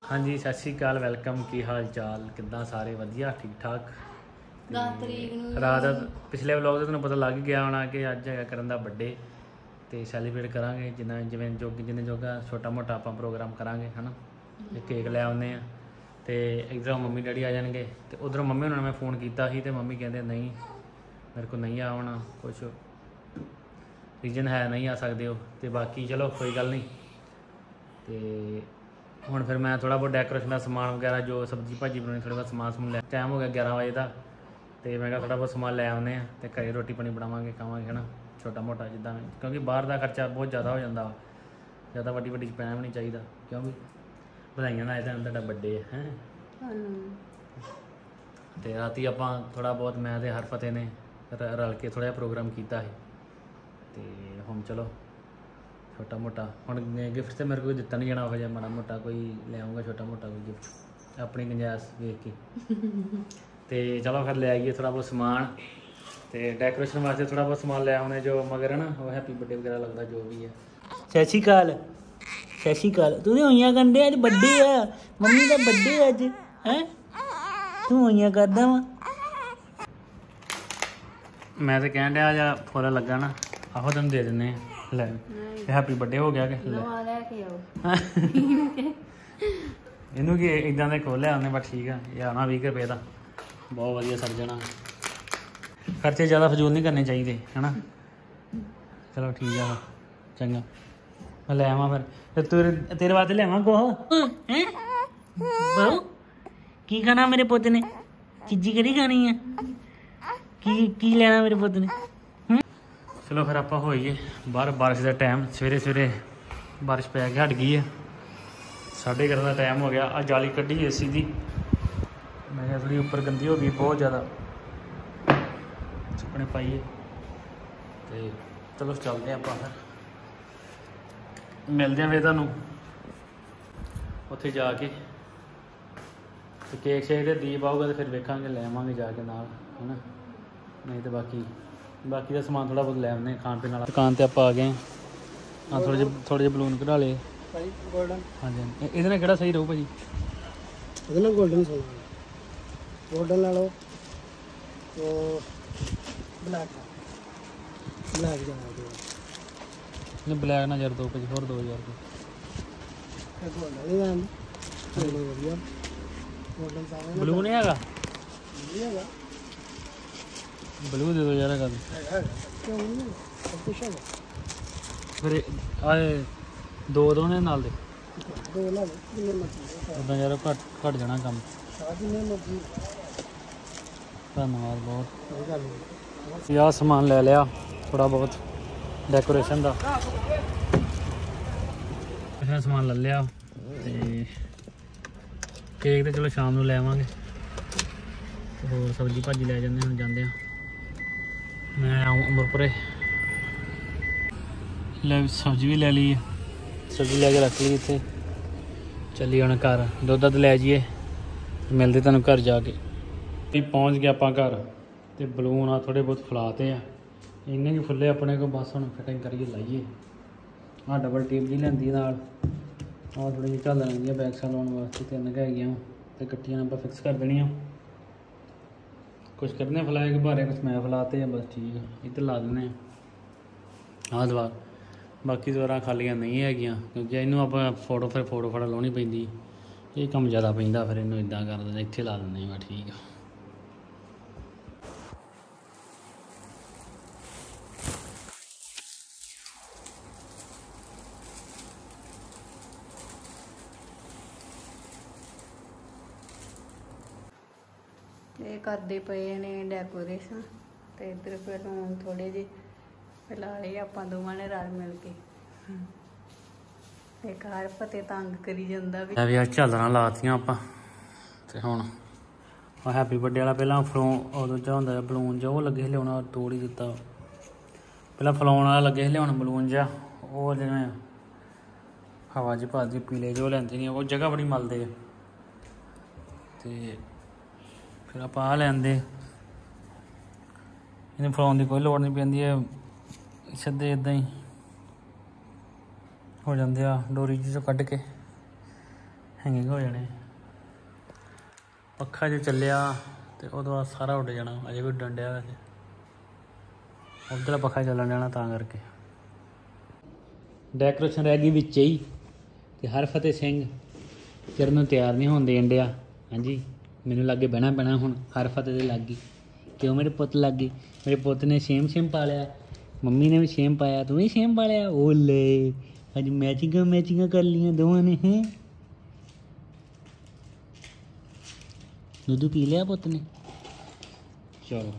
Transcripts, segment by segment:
हाँ जी सत श्री अकाल वेलकम की हाल चाल किदा सारे वधिया ठीक ठाक। रात पिछले व्लॉग से तुहानूं पता लग ही गया होना कि अज है करन दा बर्थडे तो सैलीब्रेट करांगे जिन्ना जिवें जिन्ने जोगा छोटा मोटा आपां प्रोग्राम करांगे है ना। केक लै आउने आ तो इधरों मम्मी डैडी आ जाएंगे तो उधरों मम्मी उन्होंने मैं फ़ोन किया ही तो मम्मी कहते नहीं मेरे को नहीं आना कुछ रीजन है नहीं आ सकते हो तो बाकी चलो कोई गल नहीं। तो हुण फिर मैं थोड़ा बहुत डेकोरेशन का समान वगैरह जो सब्जी भाजी बनानी थोड़ा बहुत समान लै टाइम हो गया 11 बजे का तो मैं थोड़ा बहुत समान लै आने तो घरे रोटी पानी बनावांगे खावांगे है ना छोटा मोटा जिदा क्योंकि बाहर का खर्चा बहुत ज़्यादा हो जाता ज़्यादा वड्डी वड्डी पैना भी नहीं चाहिए क्योंकि बधाइयां ना आए तुहाडा बर्थडे है। तो राती आपां थोड़ा बहुत मैं तो हरफतेह ने रल के थोड़ा प्रोग्राम किया है तो हम चलो छोटा मोटा हम गिफ्ट तो मेरे को दिता नहीं जाना हो माड़ा मोटा कोई ले आऊँगा छोटा मोटा कोई गिफ्ट अपनी गुंजाइश वेख के तो चलो फिर ले आइए थोड़ा बहुत समान तो डेकोरेशन वास्ते थोड़ा बहुत समान ले आने जो मगर है ना वो हैप्पी बर्थडे वगैरह लगता जो भी है। सत श्री अकाल तू होइयां कंडे अज बर्थडे है मम्मी का बर्थडे अज है तू होइयां करदा वा मैं तो कह दिया जा फुल लगा ना आहो तुम दे देने ले हैप्पी बर्थडे हो गया इनू कि इदा के खोलिया उन्हें बस ठीक है ये आना 20 रुपये का बहुत वधिया सर जाना खर्चे ज़्यादा फजूल नहीं करने चाहिए है ना। चलो ठीक है चंगा मैं ले आवा फिर तेरे वास्ते ले आवा बहु की खाना मेरे पुत ने चीजी केड़ी खानी है की लेना मेरे पुत ने। चलो फिर आप होइए बाहर बारिश का टाइम सवेरे सवेरे बारिश पै के हट गई है 11:30 का टाइम हो गया आ जाली कड्ढी एसी दी मैं क्या थोड़ी उपर गंदी हो गई बहुत ज़्यादा सुपने पाइए तो चलो चलते हैं आप फिर मिलते हैं फिर तुहानूं उत्थे जाके तो केक शेक तो दीप आऊगा तो फिर वेखांगे ले आवांगे जाके नाल है ना नहीं तो बाकी का समान थोड़ा बहुत ले आने खाण पीण वाला दुकान पर आप आ गए हाँ थोड़े जे बलून कढ़ा ले गोल्डन हाँ जी ये किहड़ा सही रहू भाजी ये गोल्डन सही गोल्डन ला लो तो ब्लैक नहीं ब्लैक ना यार दो भाजी होर 2000 ब्लू नहीं है ब्लू दे दो यार फिर आए दो ने नाल दे उदा यार घट जाना कम धन्यवाद बहुत यह समान ले लिया थोड़ा बहुत डेकोरेशन का समान ले लिया केक तो चलो शाम को ले आवांगे होर सब्जी भाजी ले जाते हम जाते हैं मैं उमरपुरे ले सब्जी भी ले ली है सब्जी लैके रख ली इतने चली हम घर दुध लै जाइए मिलते तुहानूं घर जाके पहुँच गए आप घर तो बलून आ थोड़े बहुत फुलाते हैं इन्ने ही फुले अपने को बस हम फिटिंग करिए लाइए हाँ डबल टेप जी लेंदी नाल और थोड़ी जी झल लैंदी बैक साइड लाने वास्ते 3 है तो कट्टियां आप फिक्स कर देनियां कुछ करने फुलाए गुब्बारे कुछ मैं फुलाते हैं बस ठीक है इधर ला देने हाँ दीवार बाकी दीवार खालियां नहीं है क्योंकि इनू आप फोटो फाटो लानी पैंदी ये काम ज़्यादा पैंदा फिर इनू इदा कर देना इत्थे ला देने मैं ठीक है। ये करते पे ने डेकोरेशन तो इधर फिर हम थोड़े जे ला लिए आप दोवां ने रल मिल के एक हर फतेह तंग करी जांदा भी यार झालरां लातियां आपां ते हुण हैप्पी बर्थडे वाला पहला उदों च होंदा बलून जो लगे से लिया तोड़ ही दिता पहला फलाउण वाला लगे से लिया बलून जा वो जिवें हवा च भजदी पीले जो लैंदे नहीं वो जगह बड़ी मलदे ते फिर आप आ लैंदे इन्हें फलाउण की कोई लोड़ नहीं पैंदी है सीधे इदां ही हो जाते आ डोरी चो कढ़ के ਹੈਂਗਿੰਗ ਹੋ ਜਾਣੇ। ਪੱਖਾ ਜੇ ਚੱਲਿਆ ਤੇ ਉਦੋਂ ਬਾਅਦ ਸਾਰਾ ਉੱਡ ਜਾਣਾ। ਅਜੇ ਵੀ ਉੱਡਣ ਡਿਆ ਵੈਸੇ, ਉੱਧਰ ਪੱਖਾ ਚੱਲਣ ਜਾਣਾ ਤਾਂ ਕਰਕੇ। ਡੈਕੋਰੇਸ਼ਨ ਰਹਿ ਗਈ ਵਿੱਚ ਹੀ ਤੇ ਹਰਫਤਿਹ ਸਿੰਘ ਚਰਨ ਨੂੰ ਤਿਆਰ ਨਹੀਂ ਹੋਣ ਦੇਣ ਡਿਆ। ਹਾਂਜੀ, ਮੈਨੂੰ ਲਾਗੇ ਬਹਿਣਾ ਪੈਣਾ ਹੁਣ। ਹਰਫਤਿਹ ਦੇ ਲੱਗ ਗਈ। ਕਿਉਂ ਮੇਰੇ ਪੁੱਤ ਲੱਗ ਗਈ? ਮੇਰੇ ਪੁੱਤ ਨੇ ਸੇਮ ਪਾ ਲਿਆ, ਮੰਮੀ ਨੇ ਵੀ ਸੇਮ ਪਾਇਆ, ਤੂੰ ਵੀ ਸੇਮ ਪਾ ਲਿਆ। ਓਲੇ ਅੱਜ ਮੈਚਿੰਗਾਂ ਕਰ ਲਈਆਂ ਦੋਵਾਂ ਨੇ। ਹੈ ਦੁੱਧ ਪੀ ਲਿਆ ਪੁੱਤ ਨੇ। ਚਲੋ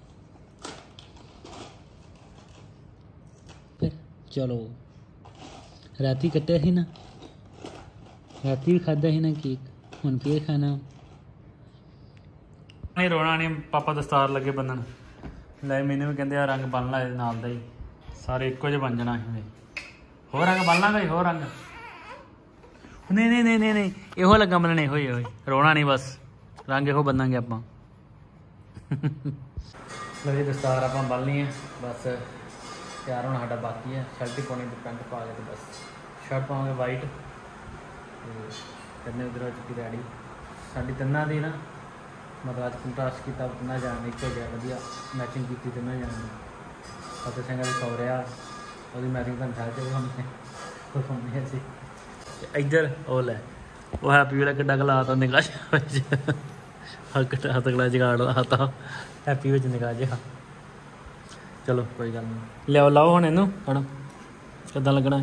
ਫਿਰ ਚਲੋ। ਰਾਤੀ ਕੱਟਿਆ ਸੀ ਨਾ, ਰਾਤੀ ਵੀ ਖਾਧਾ ਸੀ ਨਾ ਕੇਕ, ਹੁਣ ਫੇਰ ਖਾਣਾ। ਨਹੀਂ ਰੋਣਾ ਨਹੀਂ, ਪਾਪਾ ਦਸਤਾਰ ਲੱਗੇ ਬੰਨਣ। ਲੈ ਮੈਨੂੰ ਵੀ ਕਹਿੰਦੇ ਆ ਰੰਗ ਬੰਨ ਲਾ ਨਾਲ ਦਾ ਹੀ, ਸਾਰੇ ਇੱਕੋ ਜਿਹੇ ਬਣ ਜਾਣਾ ਸੀ। ਹੋਰ ਰੰਗ ਬੰਨ ਲਾਂਗੇ, ਹੋਰ ਰੰਗ। ਨਹੀਂ ਇਹੋ ਲੱਗਾ ਬੰਨਣੇ, ਇਹੋ ਹੀ ਰੋਣਾ ਨਹੀਂ, ਬਸ ਰੰਗ ਇਹੋ ਬੰਨਾਂਗੇ ਆਪਾਂ। ਲਓ ਦਸਤਾਰ ਆਪਾਂ ਬੰਨ ਲਈ ਹੈ, ਬਸ ਤਿਆਰ ਹੋਣਾ ਸਾਡਾ ਬਾਕੀ ਹੈ। ਸ਼ਰਟ ਹੀ ਪਾਉਣੀ, ਪੈਂਟ ਪਾ ਕੇ ਤੇ ਬਸ ਸ਼ਰਟ ਪਾਵਾਂਗੇ ਵਾਈਟ ਤੇ ਕਰਨੇ ਉਧਰ ਚੁੱਕੀ ਰੈਡੀ। ਸਾਡੀ ਤਿੰਨਾਂ ਦੀ ਨਾ ਮਤਲਬ ਅੱਜ ਕੰਟਰਾਸਟ ਕੀਤਾ, ਤਿੰਨਾਂ ਜਾਣ ਇੱਕੋ ਜਿਹਾ ਵਧੀਆ ਮੈਚਿੰਗ ਕੀਤੀ ਤਿੰਨਾਂ ਜਾਣ ਦੀ। ਫਤਿਹ ਸਿੰਘ ਵੀ ਸੌ ਰਿਹਾ, ਉਹਦੀ ਮੈਚਿੰਗ ਤੁਹਾਨੂੰ ਠਹਿਰ ਕੇ ਵਿਖਾਉਂਦੇ ਅਸੀਂ। ਇੱਧਰ ਉਹ ਲੈ ਉਹ ਹੈਪੀ ਵਾਲਾ ਕਿੱਡਾ ਗਲਾਤਾ ਨਿਗਾਹ ਵਿੱਚ, ਹੱਥ ਗਲਾ ਜਗਾੜ ਲਾਤਾ ਹੈਪੀ ਵਿੱਚ ਨਿਗਾਹ ਜਿਹਾ। ਚਲੋ ਕੋਈ ਗੱਲ ਨਹੀਂ, ਲਿਆਓ ਲਾਓ ਹੁਣ ਇਹਨੂੰ। ਹੁਣ ਕਿੱਦਾਂ ਲੱਗਣਾ?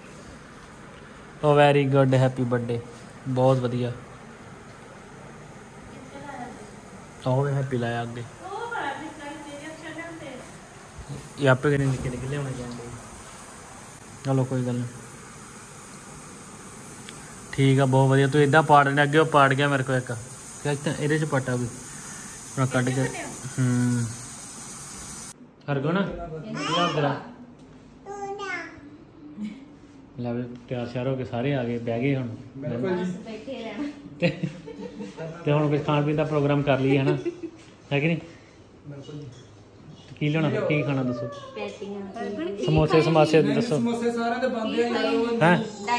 Oh very good, happy birthday, ਬਹੁਤ ਵਧੀਆ। ਉਹ ਹੈਪੀ ਲਾਇਆ ਅੱਗੇ, ਇਹ ਆਪੇ ਕਰੇ ਨਿੱਕੇ ਨਿੱਕੇ ਲਿਆਉਣੇ ਚਾਹੀਦੇ। ਚਲੋ ਕੋਈ ਗੱਲ ਨਹੀਂ, ਠੀਕ ਆ, ਬਹੁਤ ਵਧੀਆ। ਤੂੰ ਇੱਦਾਂ ਪਾੜ ਨੇ ਅੱਗੇ ਉਹ ਪਾੜ ਗਿਆ ਮੇਰੇ ਕੋਲ ਇੱਕ, ਇਹਦੇ 'ਚ ਪਟਾ ਵੀ ਮੈਂ ਕੱਢ ਕੇ। ਹਰਗੁਣ ਲਿਆ ਲੈ ਵੀ ਤਿਆਰ ਸ਼ਿਆਰ ਹੋ ਕੇ ਸਾਰੇ ਆ ਗਏ, ਬਹਿ ਗਏ ਹੁਣ। ਤੇ ਹੁਣ ਕੁਝ ਖਾਣ ਪੀਣ ਦਾ ਪ੍ਰੋਗਰਾਮ ਕਰ ਲਈਏ, ਹੈ ਨਾ, ਹੈ ਕਿ ਨਹੀਂ? ਕੀ ਲਿਆਉਣਾ, ਕੀ ਖਾਣਾ ਦੱਸੋ? ਸਮੋਸੇ ਸਮਾਸੇ ਦੱਸੋ। ਹੈਂ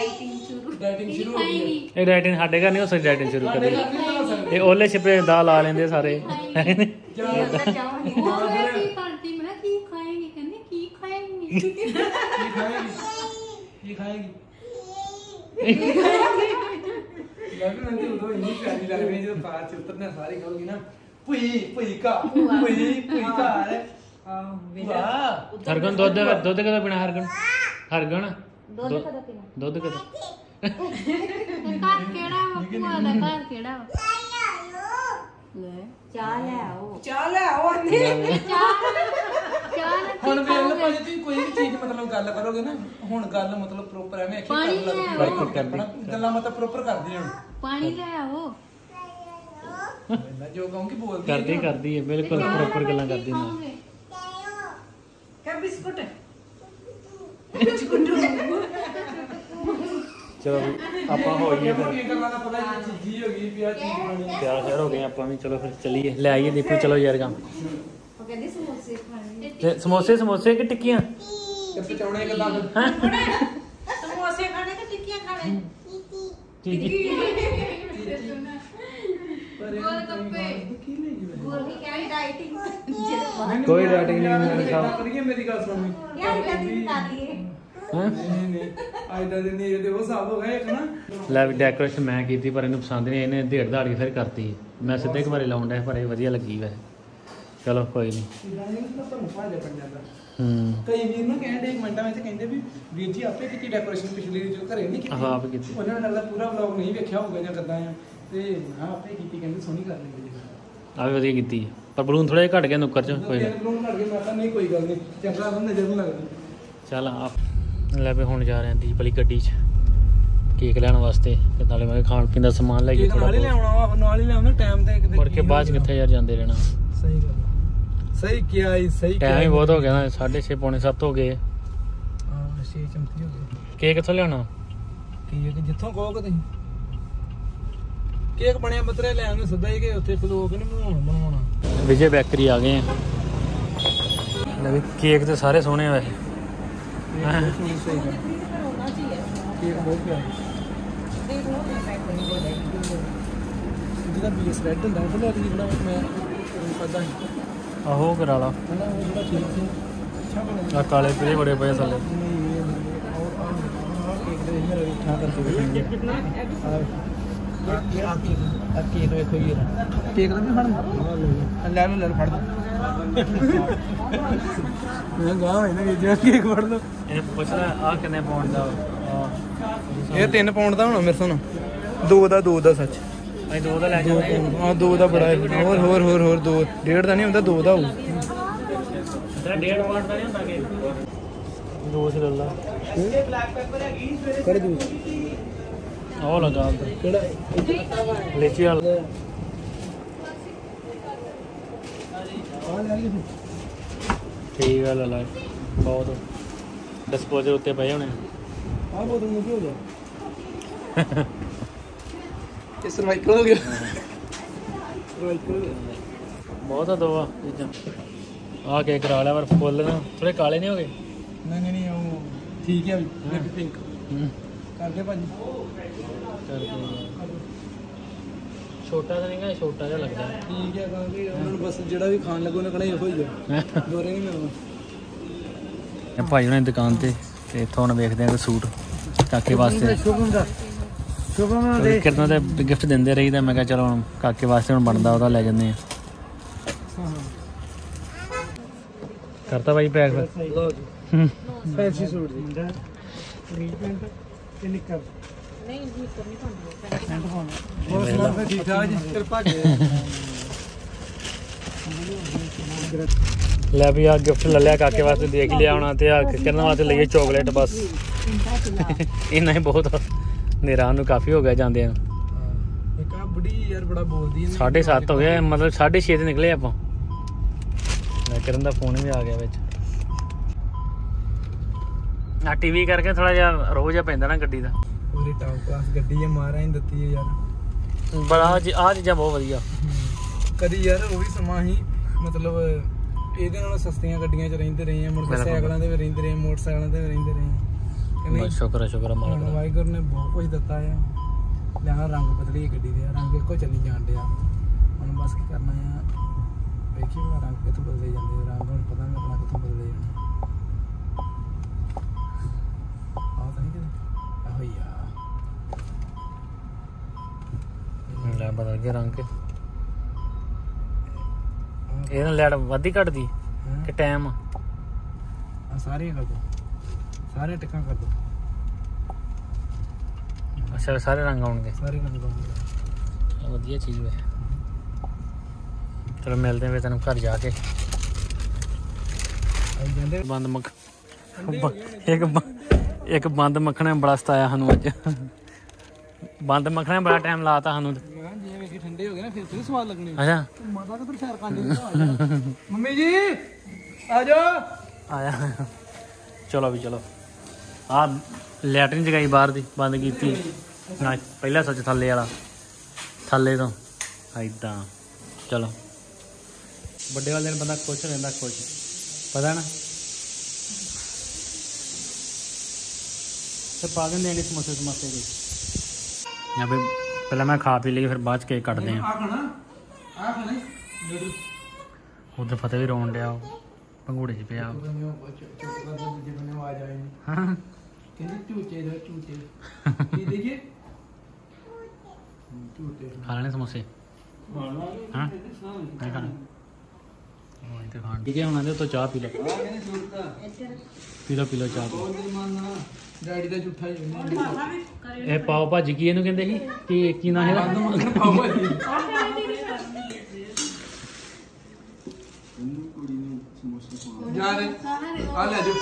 ਇਹ ਡਾਈਟਿੰਗ ਸਾਡੇ ਘਰ ਨਹੀਂ ਹੋ ਸਕਦੀ, ਡਾਈਟਿੰਗ ਸ਼ੁਰੂ ਕਰੀ। ਇਹ ਓਲੇ ਛਿਪੇ ਦਾ ਲਾ ਲੈਂਦੇ ਸਾਰੇ। ਹਰਗੁਣ ਦੁੱਧ ਕਦੋਂ ਪੀਣਾ? ਹਰਗੁਣ ਦੁੱਧ ਕਦੋਂ? ਹੁਣ ਵੇਖ ਲਓ ਭਾਜੀ, ਤੁਸੀਂ ਕੋਈ ਵੀ ਚੀਜ਼ ਮਤਲਬ ਗੱਲ ਕਰੋਗੇ ਨਾ, ਹੁਣ ਗੱਲ ਮਤਲਬ ਪ੍ਰੋਪਰ ਐਵੇਂ ਗੱਲਾਂ ਮਤਲਬ ਪ੍ਰੋਪਰ ਕਰਦੀ ਹੁਣ। ਪਾਣੀ ਲੈ ਆਓ, ਮੈਂ ਜੋ ਕਹੂੰਗੀ ਬੋਲਦੀ ਕਰਦੀ ਹੈ ਬਿਲਕੁਲ ਪ੍ਰੋਪਰ ਗੱਲਾਂ ਕਰਦੀ ਨਾ। ਬਿਸਕੁਟ ਚਲੋ ਆਪਾਂ ਹੋ ਗਏ ਫਿਰ, ਗੱਲਾਂ ਦਾ ਪਤਾ ਹੀ ਚੀਜ਼ ਹੋ ਗਈ, ਪਿਆ ਚੀਜ਼ ਬਣੀ ਤਿਆਰ ਸ਼ਿਆਰ ਹੋ ਗਏ ਆਪਾਂ ਵੀ। ਚਲੋ ਫਿਰ ਚੱਲੀਏ, ਲੈ ਆਈਏ ਦੀਪੂ। ਚਲੋ ਯਾਰ ਕੰਮ ਤੇ ਸਮੋਸੇ ਕਿ ਟਿੱਕੀਆਂ? ਤੇ ਪਚਾਉਣੇ ਕਿੱਦਾਂ? ਸਮੋਸੇ ਖਾਣੇ ਕਿ ਟਿੱਕੀਆਂ ਖਾਣੇ? ਕੋਈ ਡਾਈਟਿੰਗ ਨਹੀਂ ਕਰੀਏ, ਮੇਰੀ ਗੱਲ ਸੁਣ। ਅੱਜ ਦਾ ਦਿਨ ਇਹਦੇ ਉਹ ਹਿਸਾਬ ਹੋ ਗਿਆ ਇੱਕ ਨਾ। ਲੈ ਵੀ ਡੈਕੋਰੇਸ਼ਨ ਮੈਂ ਕੀਤੀ ਪਰ ਇਹਨੂੰ ਪਸੰਦ ਨਹੀਂ, ਇਹਨੇ ਢੇੜ ਧਾੜ ਕੇ ਫਿਰ ਕਰਤੀ। ਮੈਂ ਸਿੱਧੇ ਇੱਕ ਵਾਰੀ ਲਾਉਣ ਡਿਆ ਪਰ ਇਹ ਵਧੀਆ ਲੱਗੀ ਵੈਸੇ। ਚਲੋ ਕੋਈ ਨਹੀਂ। ਕਈ ਵੀਰ ਨਾ ਕਹਿੰਦੇ ਇੱਕ ਮਿੰਟਾਂ ਵਿੱਚ ਕਹਿੰਦੇ ਵੀ ਵੀਰ ਜੀ ਆਪੇ ਕੀਤੀ ਡੈਕੋਰੇਸ਼ਨ, ਪਿਛਲੀ ਜੋ ਘਰੇ ਨਹੀਂ ਕੀਤੀ। ਆਪ ਕੀਤੀ। ਉਹਨਾਂ ਨੇ ਲੱਗਦਾ ਪੂਰਾ ਵਲੌਗ ਨਹੀਂ ਵੇਖਿਆ ਹੋਊਗਾ ਜਾਂ ਕਿੱਦਾਂ ਆ, ਤੇ ਹਾਂ ਆਪੇ ਕੀਤੀ, ਕਹਿੰਦੇ ਸੋਹਣੀ ਕਰ ਲਈ। ਆ ਵੀ ਵਧੀਆ ਕੀਤੀ ਪਰ ਬਲੂਨ ਥੋੜਾ ਜਿਹਾ ਘਟ ਗਿਆ ਨੁੱਕਰ 'ਚ। ਕੋਈ ਨਹੀਂ ਕੋਈ ਗੱਲ ਨਹੀਂ, ਚੰਗਾ ਨਜ਼ਰ ਨਹੀਂ ਲੱਗਦੀ। ਚੱਲ ਆ ਲੈ ਵੀ ਹੁਣ ਜਾ ਰਹੇ ਹਾਂ ਦੀਪ ਵਾਲੀ ਗੱਡੀ 'ਚ ਕੇਕ ਲੈਣ ਵਾਸਤੇ, ਤੇ ਨਾਲੇ ਮੈਂ ਖਾਣ ਪੀਣ ਦਾ ਸਮਾਨ ਲੈ ਕੇ ਨਾਲ ਹੀ ਲਿਆਉਣਾ, ਨਾਲ ਹੀ ਲਿਆਉਣਾ ਟਾਈਮ ਤੇ ਮੁੜ ਕੇ ਬਾਅਦ 'ਚ ਕਿੱਥੇ ਯਾਰ ਜਾਂਦੇ ਰਹਿਣਾ। ਸਹੀ ਗੱਲ, ਸਹੀ ਕਿਹਾ ਜੀ, ਸਹੀ ਟਾਈਮ ਹੀ ਬਹੁਤ ਹੋ ਗਿਆ ਨਾ, 6:30 ਪੌਣੇ 7 ਹੋ ਗਏ। ਹਾਂ 6 ਚਮਤੀ ਹੋ ਗਏ। ਕੇਕ ਕਿੱਥੋਂ ਲਿਆਉਣਾ? ਕੇਕ ਜਿੱਥੋਂ ਕਹੋਗੇ ਤੁਸੀਂ। ਕੇਕ ਬਣਿਆ ਮਤਰੇ ਲੈ ਆਉਂਗੇ ਸਿੱਧਾ ਹੀ, ਕਿ ਉੱਥੇ ਖਲੋ ਕੇ ਨਹੀਂ ਬਣਾਉਣਾ। ਵਿਜੇ ਬੇਕਰੀ ਆ ਗਏ ਆ। ਲੈ ਵੀ ਕੇਕ ਤੇ ਸਾਰੇ ਸੋਹਣੇ ਹੋਏ। ਕੇਕ ਬਹੁਤ ਪਿਆਰਾ। ਜਿਹਦਾ ਬੀਐਸ ਰੈਡ ਹੁੰਦਾ ਉਹ ਲੈ ਕੇ ਜਿਹੜਾ ਮੈਂ ਪਤਾ ਨਹੀਂ ਆਹੋ ਕਰਾ ਲਾ ਹਨਾ ਉਹ ਜਿਹੜਾ ਠੀਕ ਸੀ ਅੱਛਾ ਬਣਿਆ ਆ ਕਾਲੇ ਪੀਲੇ ਬੜੇ ਪਏ ਥੱਲੇ ਕੇਕ ਦੇ ਮੇਰਾ ਠਾ ਕਰਕੇ ਵੇਖਾਂਗੇ ਕੇਕ ਵੇਖੋ ਜੀ ਕੇਕ ਦਾ ਵੀ ਫੜਨਾ ਲੈ ਲਓ ਫੜ ਦੋ ਮੈਂ ਗਾਹ ਹੈ ਨਾ ਜੇ ਕੇਕ ਫੜ ਲਓ ਇਹ ਪੁੱਛਣਾ ਆ ਕਿੰਨੇ ਪਾਉਂਡ ਦਾ ਇਹ 3 ਪਾਉਂਡ ਦਾ ਹੋਣਾ ਮੇਰੇ ਤੋਂ 2 ਦਾ ਸੱਚ ਅਸੀਂ 2 ਦਾ ਲੈ ਜਾਂਦੇ ਹਾਂ 2 ਦਾ ਬੜਾ ਹੈ ਹੋਰ 2 1.5 ਦਾ ਨਹੀਂ ਹੁੰਦਾ 2 ਦਾ ਹੋਊ ਤੇਰਾ 1.5 ਪਾਉਂਡ ਦਾ ਨਹੀਂ ਹੁੰਦਾ ਕਿ 2 ਸੇ ਲੈ ਲਾ ਕਰ ਦੂੰ ਉਹ ਲਗਾ ਉੱਧਰ ਕਿਹੜਾ ਲੀਚੀ ਵਾਲਾ ਆ ਲੈ ਲਈ ਠੀਕ ਆ ਲੈ ਲਾ ਬਹੁਤ ਡਿਸਪੋਜ਼ਲ ਉੱਤੇ ਪਏ ਹੋਣੇ ਆ ਬੋਤਲ ਨੂੰ ਕੀ ਹੋ ਗਿਆ ਇਹ ਸਰਵਾਈਕਲ ਹੋ ਗਿਆ ਸਰਵਾਈਕਲ ਬਹੁਤ ਆ ਦੋ ਆ ਚੀਜ਼ਾਂ ਆ ਕੇ ਕਰਾ ਲਿਆ ਪਰ ਫੁੱਲ ਨਾ ਥੋੜੇ ਕਾਲੇ ਨਹੀਂ ਹੋ ਗਏ ਨਹੀਂ ਉਹ ਠੀਕ ਹੈ ਵੀ ਬੇਬੀ ਪਿੰਕ ਕਰਦੇ ਭਾਜੀ ਛੋਟਾ ਤਾਂ ਨਹੀਂਗਾ ਛੋਟਾ ਜਿਹਾ ਲੱਗਦਾ ਠੀਕ ਹੈ ਕਹਿੰਦੇ ਉਹਨਾਂ ਨੂੰ ਬਸ ਜਿਹੜਾ ਵੀ ਖਾਣ ਲੱਗੋ ਉਹਨਾਂ ਕਹਣਾ ਇਹੋ ਹੀ ਆ ਦੋਰੇ ਨਹੀਂ ਮਿਲਣਾ ਭਾਈ ਉਹਨਾਂ ਦੀ ਦੁਕਾਨ ਤੇ ਇੱਥੋਂ ਹੁਣ ਵੇਖਦੇ ਆ ਕੋਈ ਸੂਟ ਕਾਕੇ ਵਾਸਤੇ ਸ਼ੁਭਮ ਦਾ ਕਿਰਨਾਂ ਤੇ ਗਿਫਟ ਦਿੰਦੇ ਰਹੀਦਾ ਮੈਂ ਕਿਹਾ ਚਲੋ ਹੁਣ ਕਾਕੇ ਵਾਸਤੇ ਹੁਣ ਬਣਦਾ ਉਹਦਾ ਲੈ ਜਾਂਦੇ ਆ ਕਰਤਾ ਭਾਈ ਪੈਕ ਫਿਰ ਲਓ ਜੀ ਫੈਂਸੀ ਸੂਟ ਦੀ ਰੀਪੈਂਟ ਤੇ ਨਿੱਕਰ ਨਹੀਂ ਨਿੱਕਰ ਨਹੀਂ ਪਾਉਣਾ ਹੋਰ ਸੁਣਾ ਫਿਰ ਠੀਕ ਠਾਕ ਜੀ ਕਿਰਪਾ ਜੀ ਲੈ ਵੀ ਆ ਗਿਫਟ ਲੈ ਲਿਆ ਕਾਕੇ ਵਾਸਤੇ ਦੇਖ ਲਿਆ ਹੋਣਾ ਤੇ ਆ ਕਿਰਨਾਂ ਵਾਸਤੇ ਲਈਏ ਚਾਕਲੇਟ ਬਸ ਇੰਨਾ ਹੀ ਬਹੁਤ ਹਨੇਰਾ ਨੂੰ ਕਾਫੀ ਹੋ ਗਿਆ ਜਾਂਦੇ ਆ ਇੱਕ ਆ ਬੁੜੀ ਯਾਰ ਬੜਾ ਬੋਲਦੀ ਹੈ 7:30 ਹੋ ਗਏ ਮਤਲਬ 6:30 ਤੇ ਨਿਕਲੇ ਆਪਾਂ ਮੈਂ ਕਿਰਨ ਦਾ ਫੋਨ ਵੀ ਆ ਗਿਆ ਵਿੱਚ ਆ ਟੀਵੀ ਕਰਕੇ ਥੋੜਾ ਜਿਹਾ ਰੋਹ ਜਿਹਾ ਪੈਂਦਾ ਨਾ ਗੱਡੀ ਦਾ ਪੂਰੀ ਟਾਪ ਕਲਾਸ ਗੱਡੀ ਹੈ ਮਾਰਾ ਹੀ ਦਿੱਤੀ ਹੈ ਯਾਰ ਬੜਾ ਆ ਚੀਜ਼ਾਂ ਬਹੁਤ ਵਧੀਆ ਕਦੀ ਯਾਰ ਉਹ ਵੀ ਸਮਾਂ ਹੀ ਮਤਲਬ ਇਹਦੇ ਨਾਲੋਂ ਸਸਤੀਆਂ ਗੱਡੀਆਂ 'ਚ ਰਹਿੰਦੇ ਰਹੇ ਆ ਮੋਟਰਸਾਈਕਲਾਂ ਤੇ ਵੀ ਰਹਿੰਦੇ ਰਹੇ ਮੋਟਰਸਾਈਕਲਾਂ ਤੇ ਵੀ ਰਹਿੰਦੇ ਰਹੇ ਬਸ ਸ਼ੁਕਰ ਮਾਲਕ ਦਾ ਵਾਹਿਗੁਰੂ ਨੇ ਬਹੁਤ ਕੁਝ ਦਿੱਤਾ ਆ ਲਿਆ ਰੰਗ ਬਦਲੀ ਗੱਡੀ ਦੇ ਰੰਗ ਇੱਕੋ ਚੱਲੀ ਜਾਣ ਡਿਆ ਹੁਣ ਬਸ ਕੀ ਕਰਨਾ ਆ ਵੇਖੀ ਮੈਂ ਰੰਗ ਕਿੱਥੋਂ ਬਦਲੇ ਜਾਂਦੇ ਰੰਗ ਹੁਣ ਪਤਾ ਨਹੀਂ ਆਪਣਾ ਕਿੱਥੋਂ ਬਦਲੇ ਜਾਣਾ ਆਹ ਤਾਂ ਨਹੀਂ ਕਿਤੇ ਆਹੋ ਯਾਰ ਲੈ ਬਦਲ ਗਿਆ ਰੰਗ ਕੇ ਇਹ ਨਾ ਲੈਟ ਵੱਧੀ ਘਟਦੀ ਕਿ ਟਾਈਮ ਆ ਸਾਰੇ ਕਰ ਦੋ ਸਾਰੇ ਟਿਕਾਂ ਕਰ ਦੋ ਅੱਛਾ ਸਾਰੇ ਰੰਗ ਆਉਣਗੇ ਸਾਰੇ ਰੰਗ ਆਉਣਗੇ ਵਧੀਆ ਚੀਜ਼ ਹੈ ਚਲੋ ਮਿਲਦੇ ਹਾਂ ਤੈਨੂੰ ਘਰ ਜਾ ਕੇ ਆਈ ਜਾਂਦੇ ਬੰਦ ਇੱਕ ਬੰਦ ਮੱਖਣਾ ਬੜਾ ਸਤਾਇਆ ਸਾਨੂੰ ਅੱਜ ਬੰਦ ਮੱਖਣਾ ਬੜਾ ਟਾਈਮ ਲਾਤਾ ਸਾਨੂੰ ਮੈਂ ਜੇ ਵੇਖੀ ਠੰਡੇ ਹੋ ਗਏ ਨਾ ਫਿਰ ਤੇ ਸਵਾਦ ਲੱਗਣੇ ਅੱਛਾ ਮਾਤਾ ਕਿੱਧਰ ਸੈਰ ਕਰਨੀ ਮੰਮੀ ਜੀ ਆ ਜਾਓ ਆਇਆ ਚਲੋ ਵੀ ਚਲੋ ਆ ਲੈਟਰਿਨ ਜਗਾਈ ਬਾਹਰ ਦੀ ਬੰਦ ਕੀਤੀ ਨਾ ਪਹਿਲਾ ਸੱਚ ਥੱਲੇ ਵਾਲਾ ਥੱਲੇ ਤੋਂ ਏਦਾਂ ਚਲੋ ਵੱਡੇ ਵਾਲੇ ਦਿਨ ਬੰਦਾ ਖੁਸ਼ ਰਹਿੰਦਾ ਖੁਸ਼ ਪਤਾ ਨਾ ਤੇ ਪਾ ਦਿੰਦੇ ਨੇ ਸਮੋਸੇ ਦੇ ਜਾਂ ਫਿਰ ਪਹਿਲਾਂ ਮੈਂ ਖਾ ਪੀ ਲਈ ਫਿਰ ਬਾਅਦ ਚ ਕੇਕ ਕੱਟਦੇ ਆ ਆ ਖਾਣਾ ਨੂਡਲ ਉਧਰ ਫਤਿਹ ਵੀ ਰੋਣ ਡਿਆ ਪੰਗੂੜੇ 'ਚ ਪਿਆ ਆਵਾਜ਼ ਆਈ ਹਾਂ ਕਹਿੰਦੇ ਝੂਟੇ ਦਾ ਝੂਟੇ ਕੀ ਦੇਖੀਏ ਝੂਟੇ ਖਾ ਲੈਣੇ ਸਮੋਸੇ ਹਾਂ ਨਹੀਂ ਖਾਣੇ ਉਹ ਇੱਥੇ ਖਾਣ ਠੀਕ ਹੈ ਹੁਣ ਆਂਦੇ ਤੋਂ ਚਾਹ ਪੀ ਲਓ ਪੀ ਲਓ ਚਾਹ ਡੈਡੀ ਦਾ ਝੂਠਾ ਹੀ ਇਹ ਪਾਓ ਭਾਜੀ ਕੀ ਇਹਨੂੰ ਕਹਿੰਦੇ ਸੀ ਕਿ ਕੀ ਨਾਂ ਹੈ ਪਾਓ ਭਾਜੀ ਯਾਰ ਆ ਲੈ ਜੋ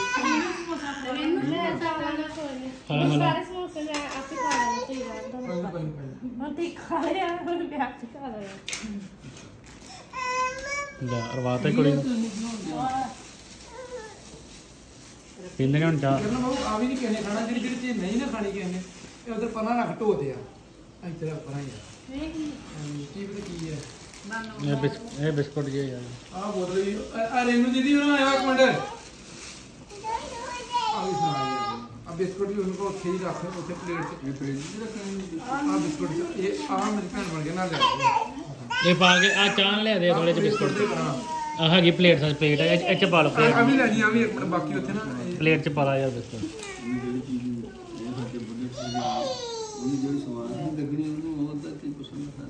ਸਾਰੇ ਸਮੋਸੇ ਮੈਂ ਆਪੇ ਖਾ ਲੈਣੇ ਚਾਹੀਦਾ ਮੈਂ ਤੇ ਖਾ ਲਿਆ ਹੁਣ ਮੈਂ ਆਪੇ ਖਾ ਲਿਆ ਲੈ ਅਰਵਾਤਾ ਕੁੜੀ ਨੂੰ ਪੀਂਦੇ ਨੇ ਹੁਣ ਚਾਹ ਕਰਨਾ ਬਾਬੂ ਆ ਵੀ ਨਹੀਂ ਕਹਿੰਦੇ ਖਾਣਾ ਜਿਹੜੀ ਚੀਜ਼ ਨਹੀਂ ਨਾ ਖਾਣੀ ਕਹਿੰਦੇ ਇਹ ਉਧਰ ਪਨਾ ਰੱਖ ਢੋਦੇ ਆ ਇੱਥੇ ਰੱਖ ਪਰਾਂ ਯਾਰ ਕੀ ਪਤਾ ਕੀ ਹੈ ਇਹ ਬਿਸਕੁਟ ਜੇ ਯਾਰ ਆ ਬੋਤਲ ਵੀ ਆ ਰੇਨੂ ਦੀਦੀ ਉਹਨਾਂ ਆਇਆ ਇੱਕ ਮਿੰਟ ਆ ਵੀ ਸੁਣਾ ਯਾਰ ਆ ਬਿਸਕੁਟ ਵੀ ਉਹਨੂੰ ਕੋ ਉੱਥੇ ਹੀ ਰੱਖ ਉੱਥੇ ਪਲੇਟ 'ਚ ਇਹ ਪਲੇਟ 'ਚ ਰੱਖਣੀ ਆ ਬਿਸਕੁਟ 'ਚ ਇਹ ਮੇਰੀ ਭੈਣ ਬਣ ਕੇ ਨਾ ਲੈ ਇਹ ਪਾ ਕੇ ਆ ਚਾਹ ਲਿਆ ਦੇ ਥੋੜੇ ਜਿਹੇ ਬਿਸਕੁਟ ਆ ਹੈਗੀ ਪਲੇਟ ਸਾਈਜ਼ ਪਲੇਟ ਹੈ ਇਹ 'ਚ ਪਾ ਲਓ ਆ ਵੀ ਲੈਣੀ ਆ ਵੀ ਇੱਕ ਮਿੰਟ ਬਾਕੀ ਉੱਥੇ ਨਾ ਪਲੇਟ 'ਚ ਪਾ ਲਾ ਯਾਰ ਬਿਸਕੁਟ ਜਿਹੜੀ ਚੀਜ਼ ਉਹਨੂੰ ਜਿਹੜੀ ਸਵਾਦ ਲੱਗਣੀ ਉਹਨੂੰ ਉਹ ਤਾਂ ਕੀ ਪਸੰਦ ਹੈ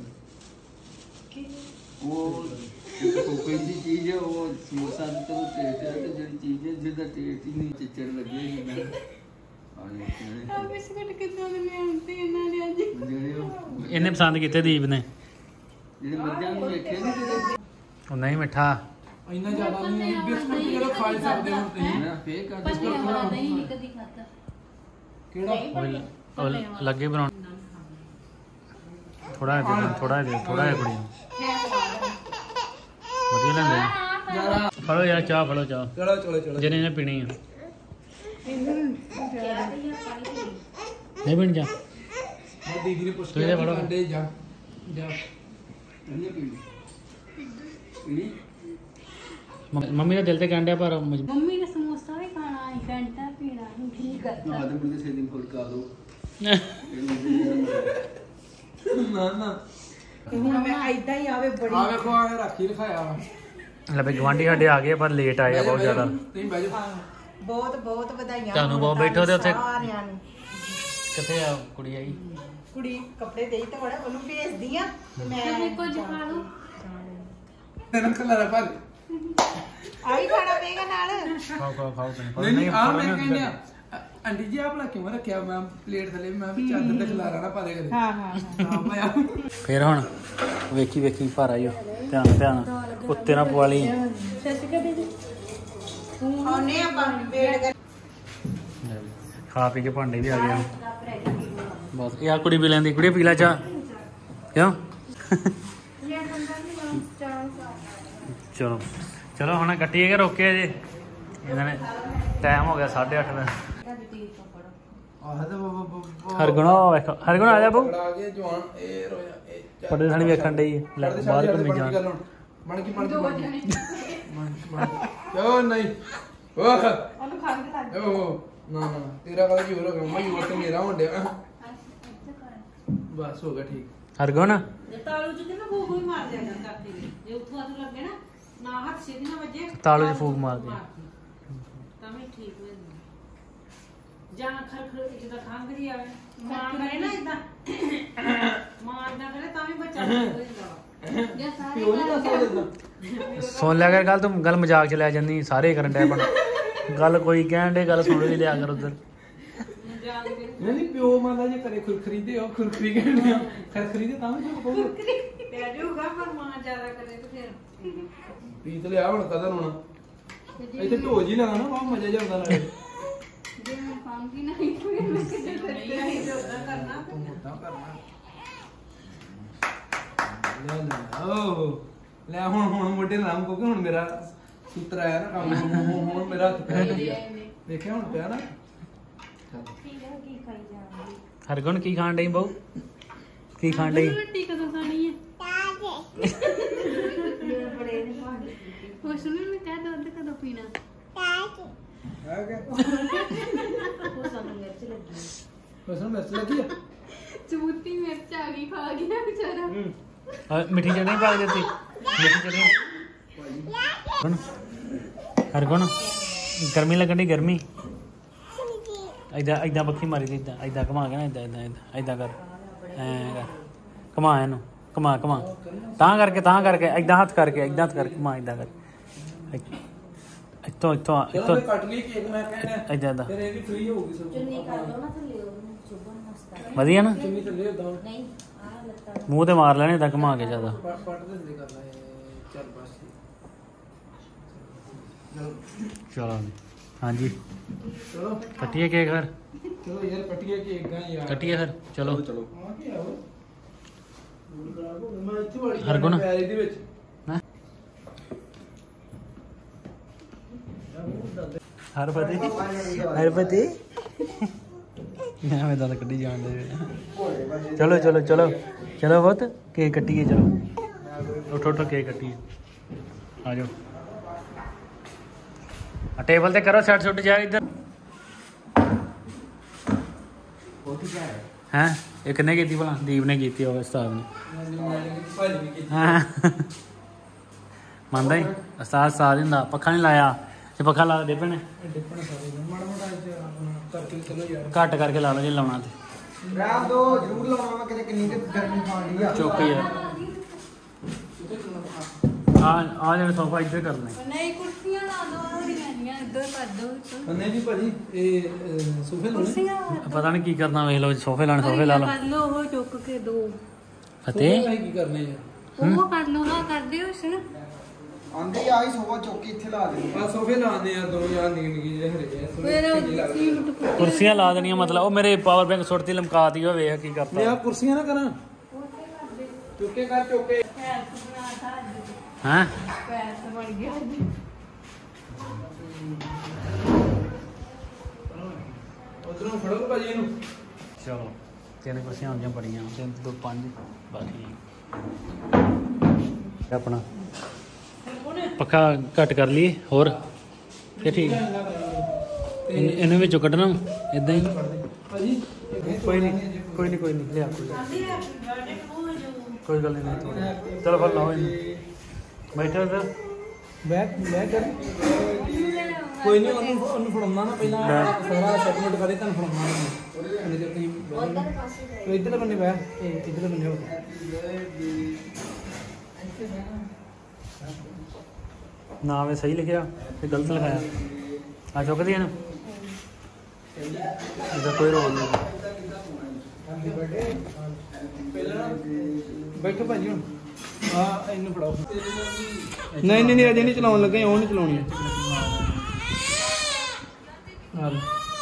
ਉਹ ਕੋਈ ਦੀ ਚੀਜ਼ ਹੈ ਉਹ ਸਮੋਸਾ ਦੀ ਤਾਂ ਟੇਸਟ ਹੈ ਤੇ ਜਿਹੜੀ ਚੀਜ਼ ਹੈ ਜਿਹਦਾ ਟੇਸਟ ਹੀ ਨਹੀਂ ਚਿੱਚੜ ਲੱਗੇ ਨਾ ਆ ਬਿਸਕੁਟ ਕਿੱਦਾਂ ਦੇ ਲਿਆਉਂਦੇ ਇਹਨਾਂ ਨੇ ਅੱਜ ਜਿਹੜੇ ਇਹਨੇ ਪਸੰਦ ਕੀਤੇ ਦੀਪ ਨੇ ਜਿਹੜੇ ਮਰਜ਼ਾਂ ਨੂੰ ਵੇਖੇ ਨਹੀਂ ਕਿਤੇ ਉਹ ਨਹੀਂ ਮਿੱਠਾ ਇੰਨਾ ਜ਼ਿਆਦਾ ਨਹੀਂ ਬਿਸਕੁਟ ਜਿਹੜਾ ਖਾ ਹੀ ਸਕਦੇ ਹੋ ਤੁਸੀਂ ਮੈਂ ਫੇਕ ਕਰ ਨਹੀਂ ਕਦੀ ਖਾਦਾ ਕਿਹੜਾ ਉਹ ਲੱਗੇ ਬਣਾਉਣ ਥੋੜਾ ਜਿਹਾ ਥੋੜਾ ਜਿਹਾ ਕੁੜੀ ਨੂੰ ਵਧੀਆ ਲੈਂਦੇ ਫੜੋ ਯਾਰ ਚਾਹ ਫੜੋ ਚਾਹ ਚਲੋ ਜਿਹਨੇ ਨੇ ਪੀਣੀ ਆ ਨਹੀਂ ਬਣ ਜਾ ਮੈਂ ਦੀਦੀ ਨੇ ਪੁੱਛ ਤੁਸੀਂ ਇਹਦੇ ਫੜੋ। ਅੰਡੇ ਜਾ ਇਹਨੇ ਪੀੜੀ ਮੰਮੀ ਦਾ ਦਿਲ ਤੇ ਕਹਿੰਦਾ ਪਰ ਮੰਮੀ ਨੇ ਸਮੋਸਾ ਵੀ ਖਾਣਾ ਹੈ ਘੰਟਾ ਪੀਣਾ ਹੈ ਕੀ ਕਰਦਾ ਆਦਮ ਦੇ ਸੇ ਦਿਨ ਫੁਲਕਾ ਦੋ ਨਾ ਹੁਣ ਮੈਂ ਐਦਾਂ ਹੀ ਆਵੇ ਬੜੀ ਆ ਵੇਖੋ ਆ ਰੱਖੀ ਰਖਾਇਆ ਵਾ ਲੱਭੇ ਗਵਾਂਢੀ ਸਾਡੇ ਆ ਗਏ ਪਰ ਲੇਟ ਆਏ ਆ ਬਹੁਤ ਜ਼ਿਆਦਾ ਤੁਸੀਂ ਬਹਿ ਜਾਓ ਬਹੁਤ ਬਹੁਤ ਵਧਾਈਆਂ ਤੁਹਾਨੂੰ ਹੋਣ ਬਹੁਤ ਬੈਠੋ ਤੇ ਉੱਥੇ ਸਾਰਿਆਂ ਨੂੰ ਕਿੱਥੇ ਆ ਕੁੜੀ ਆਈ ਕੁੜੀ ਕੱਪੜੇ ਦੇਈ ਤੇ ਬੜਾ ਉਹਨੂੰ ਭੇਜਦੀ ਆ ਤੇ ਮੈਂ ਕੁਝ ਖਾ ਲਓ ਤੈਨੂੰ ਕਲਰ ਪਾ ਆਈ ਖਾਣਾ ਪਏਗਾ ਨਾਲ ਖਾਓ ਨਹੀਂ ਆ ਮੈਂ ਕਹਿੰਦਾ ਆਂਟੀ ਜੀ ਆਪ ਲਾ ਕਿਉਂ ਰੱਖਿਆ ਮੈਂ ਪਲੇਟ ਥੱਲੇ ਮੈਂ ਵੀ ਚਾਦਰ ਤੇ ਖਿਲਾਰਾ ਨਾ ਪਾ ਦੇ ਕਦੇ ਹਾਂ ਪਾਇਆ ਫੇਰ ਹੁਣ ਵੇਖੀ ਭਾਰ ਆਇਓ ਧਿਆਨ ਉੱਤੇ ਨਾ ਪਵਾ ਲਈ ਆਉਨੇ ਆਪਾਂ ਵੇਟ ਕਰ ਖਾ ਪੀ ਕੇ ਭਾਂਡੇ ਵੀ ਆ ਗਏ ਹੁਣ। ਬਸ ਯਾਰ ਕੁੜੀ ਪੀ ਲੈਂਦੀ ਕੁੜੀ ਪੀ ਲੈ ਚਾਹ ਕਿਉਂ ਚਲੋ ਹੁਣ ਕੱਟੀਏ ਕਿ ਰੋਕੇ ਜੇ ਇਹਨਾਂ ਨੇ ਟਾਈਮ ਹੋ ਗਿਆ 8:30 ਦਾ ਆਹ ਤਾਂ ਬਾਬਾ ਹਰਗੁਣਾ ਵੇਖੋ ਹਰਗੁਣਾ ਆ ਜਾ ਬੂ ਆ ਗਏ ਜਵਾਨ ਇਹ ਰੋਇਆ ਇਹ ਪਰਦੇ ਥਾਣੀ ਵੇਖਣ ਡਈ ਲੈ ਬਾਹਰ ਘੁੰਮੀ ਜਾਣ ਬਣ ਗਈ ਕਿਉਂ ਨਹੀਂ ਉਹਨੂੰ ਖਾ ਕੇ ਨਾ ਤੇਰਾ ਕਦਾ ਕੀ ਹੋ ਰਿਹਾ ਮੈਂ ਯੂਰ ਤੇ ਮੇਰਾ ਹੋਣ ਡਿਆ ਬਸ ਹੋ ਗਿਆ ਠੀਕ ਹਰਗੁਣ ਤਾਲੂ ਚ ਨਾ ਫੂਕ ਹੀ ਮਾਰ ਦਿਆ ਕਰਦੇ ਜੇ ਉੱਥੋਂ ਹੱਥ ਲੱਗੇ ਨਾ ਹੱਥ ਸਿੱਧੀ ਨਾ ਵੱਜੇ ਤਾਲੂ 'ਚ ਫੂਕ ਮਾਰ ਦੇ ਤਾਂ ਵੀ ਠੀਕ ਹੋ ਜਾਂਦਾ ਜਾਂ ਖਰ ਜਿੱਦਾਂ ਖੰਘ ਜੀ ਆਵੇ ਮਾਰ ਕਰੇ ਨਾ ਇਦਾਂ ਮਾਰਦਾ ਕਰੇ ਤਾਂ ਵੀ ਬੱਚਾ ਹੋ ਜਾਂਦਾ ਜੇ ਸਾਰੇ ਪਿਓ ਨਹੀਂ ਦੱਸ ਸਕਦਾ ਸੁਣ ਲਿਆ ਕਰ ਗੱਲ ਤੂੰ ਗੱਲ ਮਜ਼ਾਕ 'ਚ ਲੈ ਜਾਂਦੀ ਸਾਰੇ ਕਰਨ ਡਿਆ ਬਣ ਗੱਲ ਕੋਈ ਕਹਿਣ ਡੇ ਗੱਲ ਸੁਣ ਵੀ ਲਿਆ ਕਰ ਉਧਰ ਨਹੀਂ ਪਿਓ ਮਾਦਾ ਜੇ ਕਰੇ ਖੁਰਖਰੀ ਤੇ ਉਹ ਖੁਰਖਰੀ ਕਹਿੰਦੇ ਆ ਖੁਰਖਰੀ ਤੇ ਤਾਂ ਵੀ ਜੋ ਕਹੋ ਪੈ ਜਾਊਗਾ ਪਰ ਮਾਂ ਜ਼ਿਆਦਾ ਕਰੇ ਤੇ ਫਿਰ ਪੀ ਤੇ ਲਿਆ ਹੁਣ ਕਦਰ ਹੋਣਾ ਇੱਥੇ ਢੋਜ ਹੀ ਨਾ ਨਾ ਬਹੁਤ ਮਜ਼ਾ ਜਾਂਦਾ ਨਾਲੇ ਜੇ ਮੈਂ ਖਾਂਗੀ ਨਹੀਂ ਕੋਈ ਮੈਂ ਕਿਤੇ ਨਹੀਂ ਅਸੀਂ ਤੇ ਉਦਾਂ ਕਰਨਾ ਤੂੰ ਮੋਟਾ ਕਰਨਾ ਲੈ ਲੈ ਹੁਣ ਮੋਢੇ ਨਾਮ ਕੋ ਹੁਣ ਮੇਰਾ ਸੂਤਰ ਆਇਆ ਨਾ ਕੰਮ ਹੁਣ ਮੇਰਾ ਹੱਥ ਪੈ ਗਿਆ ਦੇਖਿਆ ਹੁਣ ਪਿਆ ਨਾ ਹਰਗੁਣ ਕੀ ਖਾਣ ਡਈ ਬਹੁ ਕੀ ਖਾਣ ਡਈ ਰੋਟੀ ਕਦੋਂ ਖਾਣੀ ਹੈ ਬੜੇ ਨੇ ਭਾਂਡੇ ਉਸ ਨੂੰ ਮੈਂ ਕਹਿ ਦੁੱਧ ਕਦੋਂ ਪੀਣਾ ਆ ਗਿਆ ਉਹ ਸਾਨੂੰ ਮਿਰਚ ਲੱਗੀ ਬਸ ਮਿਰਚ ਲੱਗੀ ਆ ਚੂਤੀ ਮਿਰਚ ਆ ਗਈ ਖਾ ਗਿਆ ਵਿਚਾਰਾ ਮਿੱਠੀ ਚਟਨੀ ਪਾ ਕੇ ਦਿੱਤੀ ਮਿੱਠੀ ਚਟਨੀ ਹਰਗੁਣ ਗਰਮੀ ਲੱਗਣ ਦੀ ਗਰਮੀ ਏਦਾਂ ਬੱਖੀ ਮਾਰੀ ਦੀ ਏਦਾਂ ਘੁਮਾ ਕੇ ਨਾ ਏਦਾਂ ਕਰ ਐਂ ਕਰ ਘੁਮਾ ਇਹਨੂੰ ਘੁਮਾ ਤਾਂ ਕਰਕੇ ਏਦਾਂ ਹੱਥ ਕਰਕੇ ਘੁਮਾ ਏਦਾਂ ਕਰ ਇੱਥੋਂ ਕੱਟ ਲਈ ਕੇਕ ਮੈਂ ਕਹਿੰਦਾ ਏਦਾਂ ਫਿਰ ਇਹ ਵੀ ਫ੍ਰੀ ਹੋਊਗੀ ਸਭ ਚੁੰਨੀ ਕਰ ਦੋ ਨਾ ਥੱਲੇ ਉਹਨੂੰ ਚੁਬਨ ਮਸਤਾ ਵਧੀਆ ਨਾ ਚੁੰਨੀ ਥੱਲੇ ਉਦਾਂ ਨਹੀਂ ਆ ਲੱਤਾਂ ਮੂੰਹ ਤੇ ਮਾਰ ਲੈਣੇ ਏਦਾਂ ਘੁਮਾ ਕੇ ਜ਼ਿਆਦਾ ਪੱਟ ਦਿੰਦੇ ਕਰ ਲੈ ਚੱਲ ਬਸ ਚਲੋ ਹਾਂਜੀ ਚਲੋ ਕੱਟੀਏ ਕੇਕ ਫਿਰ ਚਲੋ ਯਾਰ ਕੱਟੀਏ ਕੇਕ ਗਾ ਯਾਰ ਕੱਟੀਏ ਫਿਰ ਚਲੋ ਆ ਕੀ ਆ ਉਹ ਮੈਂ ਇੱਥੇ ਵੜੀ ਹਰਗੁਣ। ਪੈਰ ਇਹਦੇ ਵਿੱਚ ਹੈਂ? ਹਰਪਤੀ ਮੈਂ ਤਾਂ ਕੱਢੀ ਜਾਣ ਦੇ ਚਲੋ ਬਹੁਤ ਕੇਕ ਕੱਟੀਏ ਚਲੋ ਉੱਠੋ ਕੇਕ ਕੱਟੀਏ ਆ ਜਾਓ ਟੇਬਲ ਤੇ ਕਰੋ ਸੈੱਟ ਸੁੱਟ ਜਾ ਇੱਧਰ ਹੈ ਇਹ ਕਿੰਨੇ ਕੀਤੀ ਭਲਾ? ਦੀਪ ਨੇ ਕੀਤੀ ਹੋਵੇ ਉਸਤਾਦ ਨੇ। ਭਾਜੀ ਵੀ ਕੀਤੀ ਹਾਂ ਮੰਨਦਾ ਹੀ ਉਸਤਾਦ ਹੁੰਦਾ। ਪੱਖਾ ਨਹੀਂ ਲਾਇਆ ਜੇ ਪੱਖਾ ਲਾ ਦੇ ਭੈਣੇ ਡਿੱਪਣ ਸਾਰੇ ਮਾੜਾ ਮੋਟਾ ਆਪਣਾ ਕਰਕੇ ਚਲੋ ਯਾਰ ਘੱਟ ਕਰਕੇ ਲਾ ਲਓ ਜੇ ਲਾਉਣਾ ਤੇ ਰਾਤ ਦੋ ਜ਼ਰੂਰ ਲਾਉਣਾ ਵਾ ਕਿਤੇ ਕਿੰਨੀ ਕਿ ਗਰਮੀ ਖਾਣੀ ਆ ਚੁੱਕ ਹੀ ਆ ਜਿਹੜਾ ਸੋਫਾ ਇੱਧਰ ਕਰਨਾ ਹੈ। ਨਹੀਂ ਕੁਰਸੀਆਂ ਲਾ ਦੋ ਹਰੀਆਂ ਇੱਧਰ ਕਰ ਦੋ ਨਹੀਂ ਜੀ ਭਾਜੀ ਇਹ ਸੋਫੇ ਲਾਉਣੇ ਕੁਰਸੀਆਂ ਪਤਾ ਨਹੀਂ ਕੀ ਕਰਨਾ ਵੇਖ ਲਓ ਸੋਫੇ ਲਾਣੇ ਸੋਫੇ ਲਾ ਲਓ ਕਰ ਲਓ ਉਹ ਚੁੱਕ ਕੇ ਦੋ ਫਤਿਹ ਕੀ ਕਰਨੇ ਯਾਰ ਉਹ ਕਰ ਲਓ ਹਾਂ ਕਰ ਦਿਓ ਸੀ ਆਂਦੇ ਆਈ ਸੋਫਾ ਚੁੱਕ ਕੇ ਇੱਥੇ ਲਾ ਦੇ ਆ ਸੋਫੇ ਲਾਉਂਦੇ ਆ ਦੋ ਯਾਰ ਨਿੱਕੀ ਜਿਹੇ ਹਰੇ ਫਿਰ ਸੀਮਟ ਕੁਰਸੀਆਂ ਲਾ ਦੇਣੀਆਂ ਮਤਲਬ ਉਹ ਮੇਰੇ ਪਾਵਰ ਬੈਂਕ ਸੁੱਟਤੀ ਲਮਕਾਤੀ ਹੋਵੇ ਵੇਖ ਕੀ ਕਰਤਾ ਮੈਂ ਕੁਰਸੀਆਂ ਨਾ ਕਰਾਂ ਚੁੱਕੇ ਕਰ ਚੁੱਕੇ ਹਾਂ ਪੈਸੇ ਬਣ ਗਿਆ ਉਧਰੋਂ ਫੜੋ ਭਾਜੀ ਇਹਨੂੰ ਚਲੋ ਤਿੰਨ ਕੁਰਸੀਆਂ ਹੁੰਦੀਆਂ ਬੜੀਆਂ 3 2 5 ਬਾਕੀ ਆਪਣਾ ਪੱਖਾ ਘੱਟ ਕਰ ਲਈਏ ਹੋਰ ਇਹ ਠੀਕ ਇਹਨੂੰ ਵਿੱਚੋਂ ਕੱਢਣਾ ਇਦਾਂ ਹੀ ਭਾਜੀ ਕੋਈ ਨਹੀਂ ਲਿਆ ਕੋਈ ਗੱਲ ਨਹੀਂ ਚਲੋ ਫੜ ਲਾਓ ਇਹਨੂੰ ਬੈਠੋ ਸਰ ਬੈਕ ਕਰ ਕੋਈ ਨਹੀਂ ਉਹਨੂੰ ਫੜਾਉਣਾ ਨਾ ਪਹਿਲਾਂ ਸਾਰਾ ਸੈਟਮੈਂਟ ਕਰੇ ਤੁਹਾਨੂੰ ਫੜਾਉਣਾ ਨਹੀਂ ਜੇ ਤੁਸੀਂ ਇੱਧਰ ਬੰਨੇ ਬੈ ਇੱਧਰ ਬੰਨੇ ਹੋ ਨਾਮ ਇਹ ਸਹੀ ਲਿਖਿਆ ਤੇ ਗਲਤ ਲਿਖਾਇਆ ਆ ਚੁੱਕਦੀ ਇਹਨੂੰ ਇਹਦਾ ਕੋਈ ਰੋਲ ਨਹੀਂ ਬੈਠੋ ਭਾਜੀ ਹੁਣ ਆ ਇਹਨੂੰ ਫੜਾਓ ਨਹੀਂ ਅਜੇ ਨਹੀਂ ਚਲਾਉਣ ਲੱਗੇ ਉਹ ਨਹੀਂ ਚਲਾਉਣੀ ਹਾਲ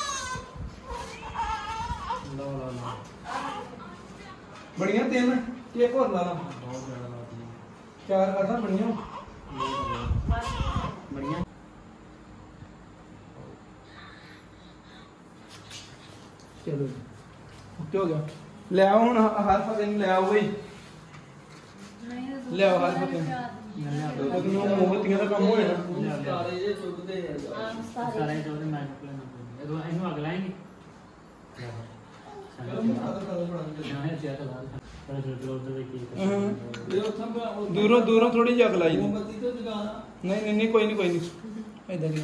ਬੜੀਆਂ ਤਿੰਨ ਕਿ ਇੱਕ ਹੋਰ ਲਾ ਲਾ ਚਾਰ ਕਰਦਾ ਬੜੀਆਂ ਬੜੀਆਂ ਚਲੋ ਓਕੇ ਹੋ ਗਿਆ ਲੈ ਆਓ ਹੁਣ ਹਰ ਫਤੇ ਨੂੰ ਲੈ ਆਓ ਬਈ ਲੈ ਆਓ ਹਰ ਫਤੇ ਨੂੰ ਮੋਹਤੀਆਂ ਦਾ ਕੰਮ ਹੋਇਆ ਸਾਰੇ ਜੇ ਚੁੱਕਦੇ ਆ ਸਾਰੇ ਜੋ ਮੈਂ ਇਹਨੂੰ ਅਗ ਲਾਏਂਗੇ ਦੂਰੋਂ ਥੋੜੀ ਜਿਹੀ ਅਗ ਲਾਈ ਦੀ। ਮੋਮਬੱਤੀ ਤੋਂ ਜਗਾਣਾ ਨਹੀਂ ਕੋਈ ਨਹੀਂ ਇਦਾਂ ਨਹੀਂ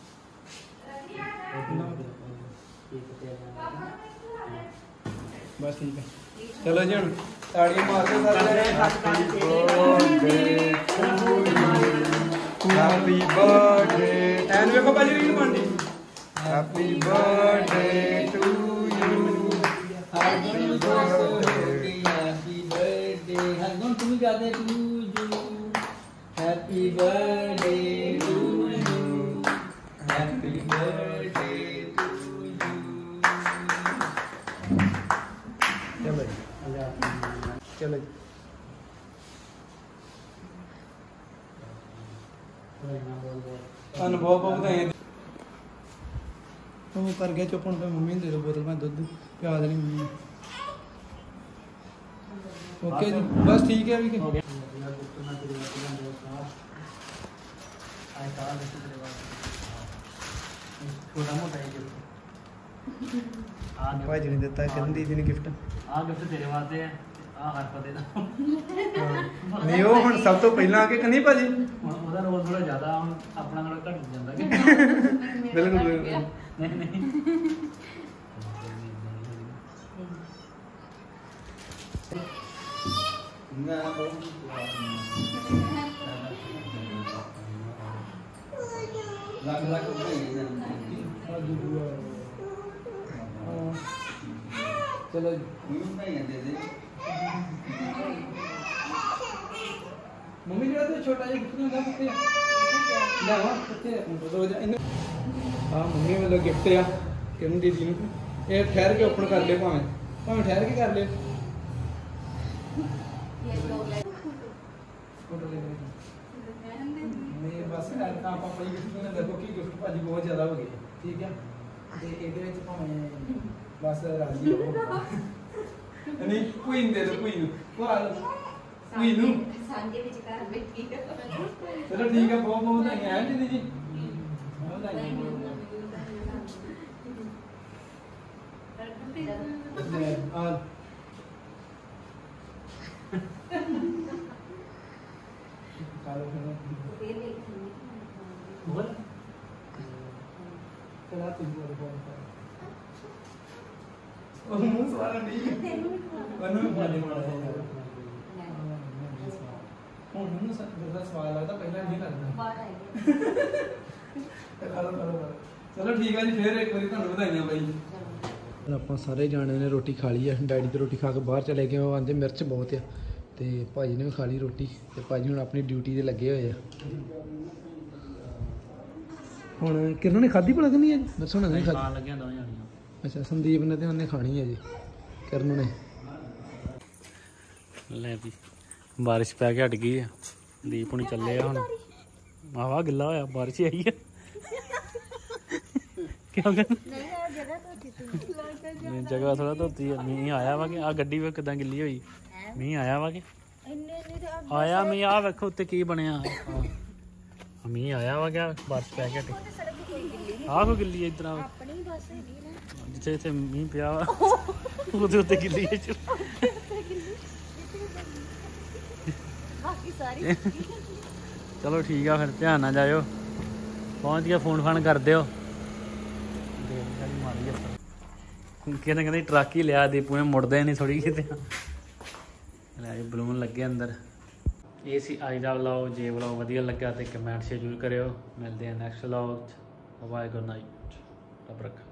ਬਸ ਠੀਕ ਹੈ ਚਲੋ ਜੀ ਹੁਣ ਤਾੜੀਆਂ ਮਾਰਦੇ ਸਾਰੇ ਹੈਪੀ ਬਰਥਡੇ ਐਨ ਵੇਖੋ ਭਾਜੀ ਰੀਲ ਬਣਦੀ happy birthday to you happy birthday Hargun ਤੂੰ ਜਾਦੇ to you happy birthday to you happy birthday to you ਚਲੋ ਜੀ ਤੁਹਾਨੂੰ ਬਹੁਤ ਬਹੁਤ ਵਧਾਈਆਂ ਉਹ ਕਰ ਗਿਆ ਚੁੱਪ ਹੁਣ ਤੇ ਮੰਮੀ ਨੂੰ ਦੇ ਦੋ ਬੋਤਲ ਮੈਂ ਦੁੱਧ ਪਿਆ ਦੇਣੀ ਮੰਮੀ ਨੂੰ ਓਕੇ ਜੀ ਬਸ ਠੀਕ ਹੈ ਵੀ ਕਿ ਛੋਟਾ ਮੋਟਾ ਹੀ ਗਿਫਟ ਭਾਜੀ ਨੇ ਦਿੱਤਾ ਕਿਰਨ ਦੀਦੀ ਨੇ ਗਿਫਟ ਆ ਗਿਫਟ ਤੇਰੇ ਵਾਸਤੇ ਹੈ ਆ ਹਰ ਫਤੇ ਦਾ ਨਹੀਂ ਉਹ ਹੁਣ ਸਭ ਤੋਂ ਪਹਿਲਾਂ ਆ ਕੇ ਕਹਿੰਦੀ ਭਾਜੀ ਹੁਣ ਉਹਦਾ ਰੋਲ ਥੋੜਾ ਜ਼ਿਆਦਾ ਹੁਣ ਆਪਣਾ ਨਾਲ ਘਟ ਜਾਂਦਾ ਕਿ ਬਿਲਕੁਲ ਨਹੀਂ ਮੈਂ ਲੱਗ ਲੱਗ ਭਈ ਚਲੋ ਮੈਨੂੰ ਭਈਆਂ ਦੇ ਦੇ ਮੰਮੀ ਜਿਹੜਾ ਤੇ ਛੋਟਾ ਜਿਹਾ ਗਿਫਟ ਹੁੰਦਾ ਕਿੱਥੇ ਆ ਲੈ ਵਾ ਕਿੱਥੇ ਆ ਰੋਜ਼ ਇਹਨੂੰ ਆ ਮੰਮੀ ਵੱਲੋਂ ਗਿਫਟ ਆ ਕਿਰਨ ਦੀਦੀ ਨੂੰ ਇਹ ਠਹਿਰ ਕੇ ਓਪਨ ਕਰ ਲਿਓ ਭਾਵੇਂ ਠਹਿਰ ਕੇ ਕਰ ਲਿਓ ਨਹੀਂ ਬਸ ਆਪਾਂ ਆਪਣੀ ਗਿਫਟ ਨੂੰ ਦੇਖੋ ਕਿ ਗਿਫਟ ਭਾਜੀ ਬਹੁਤ ਜ਼ਿਆਦਾ ਹੋ ਗਏ ਠੀਕ ਹੈ ਤੇ ਇਹਦੇ ਵਿੱਚ ਭਾਵੇਂ ਬਸ ਰਾਜੀ ਹੋ ਨਹੀਂ ਕੋਈ ਨਹੀਂ ਦੇ ਦੋ ਕੋਈ ਨੂੰ ਕੋਈ ਨੂੰ ਸਾਂਝੇ ਵਿੱਚ ਘਰ ਬੈਠੀ ਚਲੋ ਠੀਕ ਹੈ ਬਹੁਤ ਬਹੁਤ ਧੰਨਵਾਦ ਹੈ ਦੀਦੀ ਜੀ ਬਹੁਤ ਧੰਨਵਾਦ ਸਵਾਲ ਲੱਗਦਾ ਪਹਿਲਾਂ ਨਹੀਂ ਲੱਗਦਾ ਚਲੋ ਠੀਕ ਹੈ ਜੀ ਫੇਰ ਇੱਕ ਵਾਰੀ ਤੁਹਾਨੂੰ ਵਧਾਈਆਂ ਬਾਈ। ਆਪਾਂ ਸਾਰੇ ਜਾਣੇ ਨੇ ਰੋਟੀ ਖਾ ਲਈ ਆ। ਡੈਡੀ ਤੇ ਰੋਟੀ ਖਾ ਕੇ ਬਾਹਰ ਚਲੇ ਗਏ। ਉਹ ਆਂਦੇ ਮਿਰਚ ਬਹੁਤ ਆ ਤੇ ਭਾਜੀ ਨੇ ਵੀ ਖਾ ਲਈ ਰੋਟੀ ਤੇ ਭਾਜੀ ਹੁਣ ਆਪਣੀ ਡਿਊਟੀ ਤੇ ਲੱਗੇ ਹੋਏ ਆ। ਹੁਣ ਕਿਰਨ ਨੇ ਖਾਧੀ ਭਲਾ ਕਿ ਨਹੀਂ ਅੱਜ? ਦੱਸੋ ਨਾ ਨਹੀਂ ਖਾਧੀ। ਖਾਣ ਲੱਗਿਆ ਦੋਵੇਂ ਜਾਣੀਆਂ। ਅੱਛਾ ਸੰਦੀਪ ਨੇ ਤੇ ਉਹਨੇ ਖਾਣੀ ਹੈ ਜੀ ਕਿਰਨ ਨੇ। ਲੈ ਵੀ ਬਾਰਿਸ਼ ਪੈ ਕੇ ਹਟ ਗਈ ਆ। ਦੀਪ ਹੁਣੀ ਚੱਲੇ ਆ ਹੁਣ। ਆਵਾ ਗਿੱਲਾ ਹੋਇਆ ਬਾਰਿਸ਼ ਆਈ ਆ ਕਿਉਂ ਕਿ ਜਗ੍ਹਾ ਥੋੜਾ ਧੋਤੀ ਆ। ਮੀਂਹ ਆਇਆ ਵਾ ਕਿ ਆ ਗੱਡੀ ਵੇ ਕਿਦਾਂ ਗਿੱਲੀ ਹੋਈ। ਮੀਂਹ ਆਇਆ ਵਾ ਕਿ ਆਇਆ ਮੀਂਹ। ਆ ਵੇਖੋ ਉੱਤੇ ਕੀ ਬਣਿਆ। ਮੀਂਹ ਆਇਆ ਵਾ ਗਿਆ ਬਾਰਿਸ਼ ਪੈ ਕੇ ਹਟੀ। ਆਹ ਕੋ ਗਿੱਲੀ ਇਧਰ ਜਿੱਥੇ ਜਿੱਥੇ ਮੀਂਹ ਪਿਆ ਵਾ ਉਹਦੇ ਉੱਤੇ ਗਿੱਲੀ ਹੈ। ਚਲੋ ਠੀਕ ਆ ਫਿਰ ਧਿਆਨ ਨਾਲ ਜਾਇਓ। ਪਹੁੰਚ ਗਿਆ ਫੋਨ ਫਾਨ ਕਰ ਦਿਓ। ਕਹਿੰਦੇ ਟਰੱਕ ਹੀ ਲਿਆ ਦੀਪੂ ਨੇ ਮੁੜਦੇ ਨਹੀਂ ਥੋੜੀ ਕਿਤੇ। ਲੈ ਜੀ ਬਲੂਨ ਲੱਗੇ ਅੰਦਰ। ਇਹ ਸੀ ਅੱਜ ਦਾ ਵਲੌਗ। ਜੇ ਵਲੌਗ ਵਧੀਆ ਲੱਗਾ ਤੇ ਕਮੈਂਟ ਸ਼ੇਅਰ ਜ਼ਰੂਰ ਕਰਿਓ। ਮਿਲਦੇ ਆ ਨੈਕਸਟ ਵਲੌਗ 'ਚ। ਬਾਏ ਗੁੱਡ ਨਾਈਟ ਰੱਬ ਰੱਖਾ।